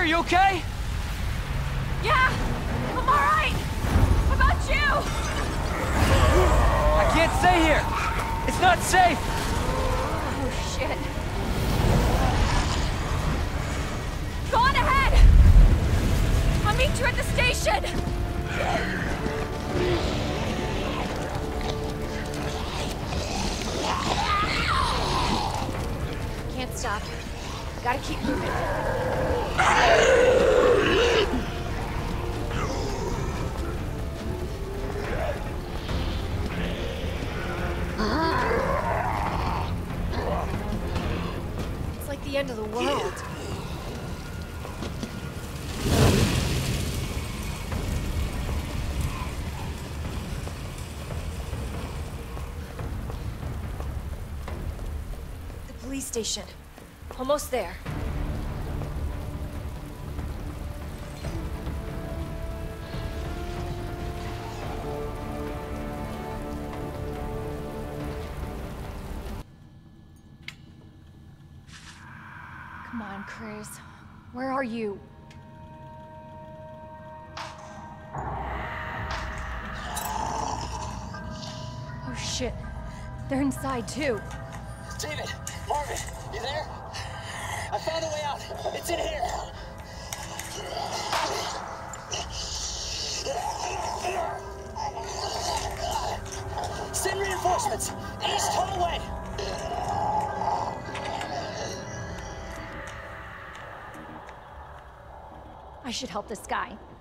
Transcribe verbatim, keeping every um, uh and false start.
Are you okay? Yeah, I'm alright. How about you? I can't stay here. It's not safe. Oh, shit. Go on ahead. I'll meet you at the station. Can't stop. Gotta keep moving. It's like the end of the world. The police station. Almost there. Come on, Chris. Where are you? Oh shit. They're inside too. David! Marvin! You there? I found a way out! It's in here! Send reinforcements! East hallway! I should help this guy.